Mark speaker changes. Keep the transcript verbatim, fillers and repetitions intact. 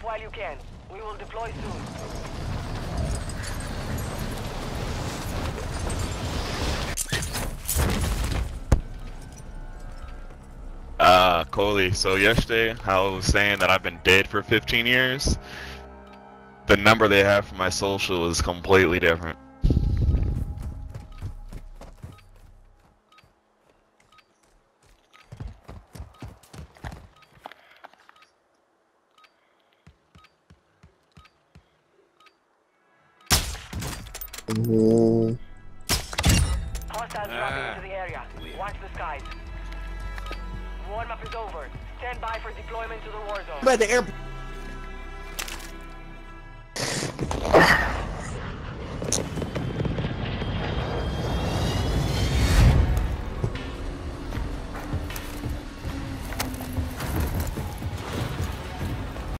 Speaker 1: while you can. We will deploy soon.
Speaker 2: Uh, Coley, so yesterday I was saying that I've been dead for fifteen years. The number they have for my social is completely different.
Speaker 3: Mm-hmm.
Speaker 1: Hostiles dropping into the area. Watch the skies. Warm-up is over. Stand by for deployment to the war zone.
Speaker 3: By the airport.